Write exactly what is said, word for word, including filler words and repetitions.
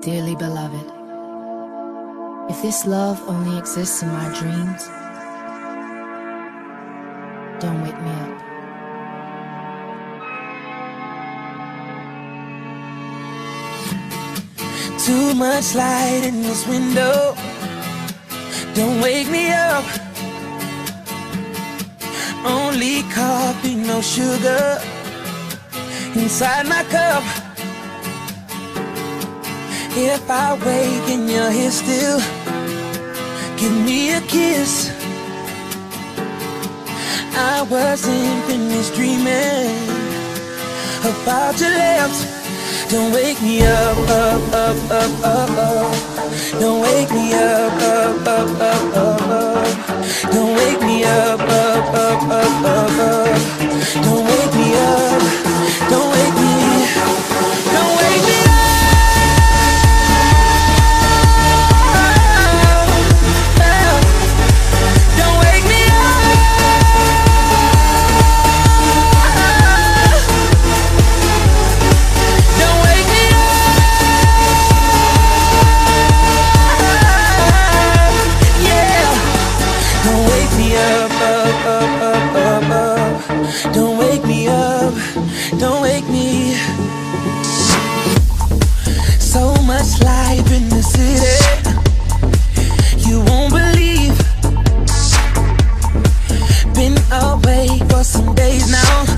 Dearly beloved, if this love only exists in my dreams, don't wake me up. Too much light in this window, don't wake me up. Only coffee, no sugar inside my cup. If I wake and you're here still, give me a kiss. I wasn't finished dreaming about your lips. Don't wake me up, up, up, up, up, up. Don't wake me up, up, up, up, up, up. Don't wake me up, up, up, up, up, up. Don't wake me up, don't wake me, don't wake me up. Don't wake me up, don't wake me. So much life in the city, you won't believe. Been away for some days now,